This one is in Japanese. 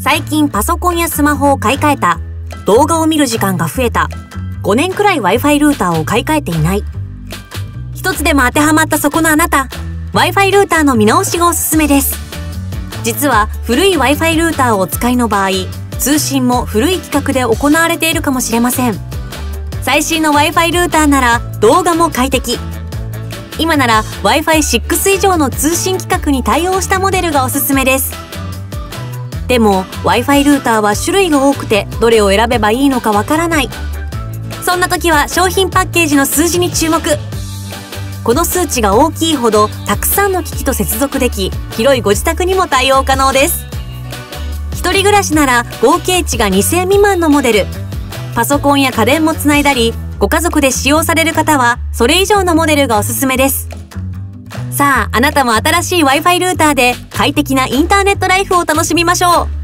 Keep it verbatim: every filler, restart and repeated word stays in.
最近パソコンやスマホを買い替えた、動画を見る時間が増えた、ごねんくらい Wi-Fi ルーターを買い替えていない。一つでも当てはまったそこのあなた、Wi-Fi ルーターの見直しがおすすめです。実は古い Wi-Fi ルーターをお使いの場合、通信も古い規格で行われているかもしれません。最新の Wi-Fi ルーターなら動画も快適。今なら ワイファイシックス 以上の通信規格に対応したモデルがおすすめです。でも Wi-Fi ルーターは種類が多くてどれを選べばいいのかわからない。そんな時は商品パッケージの数字に注目。この数値が大きいほどたくさんの機器と接続でき、広いご自宅にも対応可能です。一人暮らしなら合計値がにせん未満のモデル、パソコンや家電もつないだり、ご家族で使用される方はそれ以上のモデルがおすすめです。さあ、あなたも新しい Wi-Fi ルーターで快適なインターネットライフを楽しみましょう。